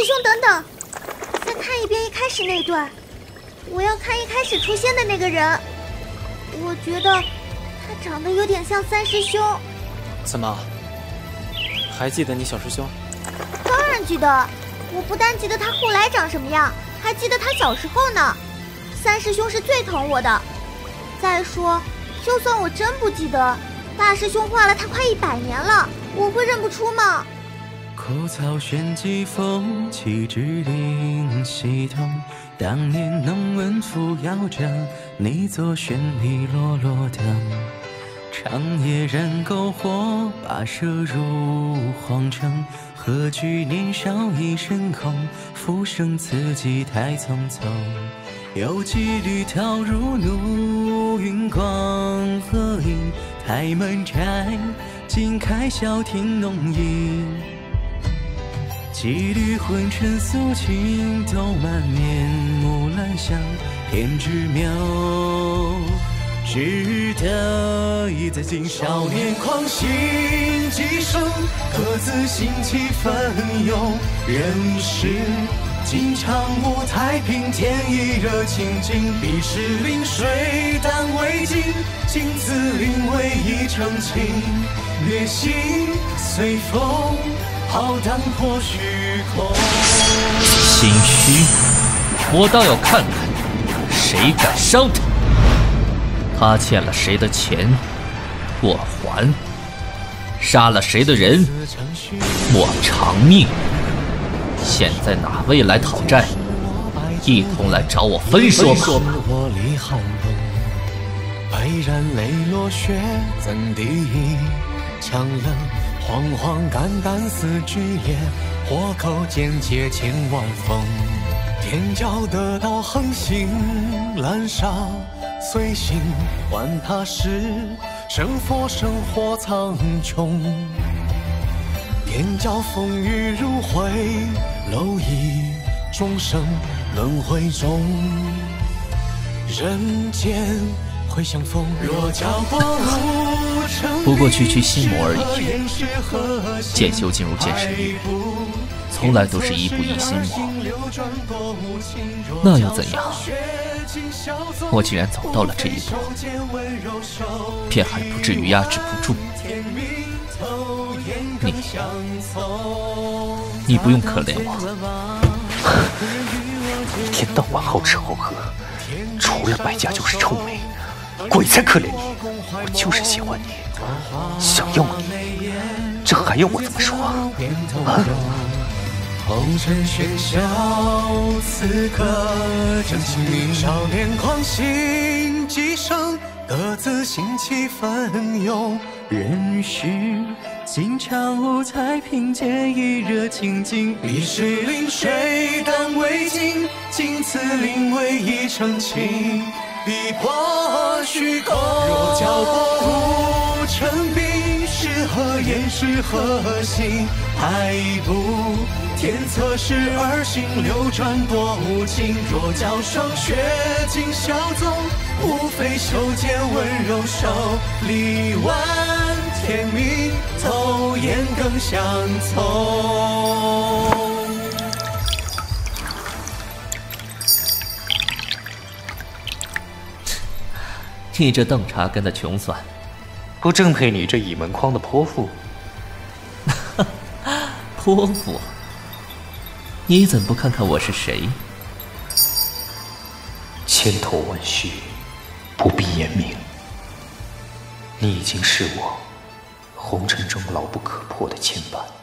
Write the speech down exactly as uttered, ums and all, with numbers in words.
兄，等等，再看一遍一开始那段，我要看一开始出现的那个人。我觉得他长得有点像三师兄。 怎么？还记得你小师兄？ 当然记得，我不但记得他后来长什么样，还记得他小时候呢。三师兄是最疼我的。再说，就算我真不记得，大师兄画了他快一百年了，我会认不出吗？ 枯草悬几风，岂知灵犀通。当年能闻扶摇着你左旋里落落灯。长夜燃篝火，跋涉入皇城。何惧年少一身空，浮生此际太匆匆。有几缕逃入怒云光和影，台门拆，尽开晓听浓荫。几缕昏沉素净，都满面木兰香，偏执渺，只得一再今少年狂心几生，各自心气奋勇，人世今常无太平，天意热情尽，彼时临水但未尽，今此临危已成情，略心随风，浩荡破虚空。 心虚，我倒要看看谁敢伤他。他欠了谁的钱，我还；杀了谁的人，我偿命。现在哪位来讨债？一同来找我分说吧。 我离寒冬，沛然泪落雪怎敌意？强冷惶惶肝胆似巨野，火口间接千万风。天骄得道横行，滥杀随行，管他是生佛生火苍穹。天骄风雨如灰，蝼蚁众生轮回中，人间会相逢。若交薄无成， 不过区区心魔而已。剑修进入剑神域，从来都是一步一心魔，那又怎样？我既然走到了这一步，偏还不至于压制不住。你，你不用可怜我。 一天到晚好吃好喝，除了败家就是臭美，鬼才可怜你！我就是喜欢你，想要你，这还要我怎么说啊？啊红尘喧嚣，此刻正清明。少年狂心几生，各自心气奋勇。人世今常无才凭借一热情尽。彼时临水但未尽，今此临危已成情。逼破虚空，若交薄无成冰，是何言是何心？还不天策是而行，流转多无尽。若教霜雪尽消纵，无非袖间温柔手。力挽天明，透眼更相从。 你这瞪茶根的穷酸， 不正配你这倚门框的泼妇？ 泼妇？你怎不看看我是谁？ 千头万绪，不必言明。你已经是我红尘中牢不可破的牵绊。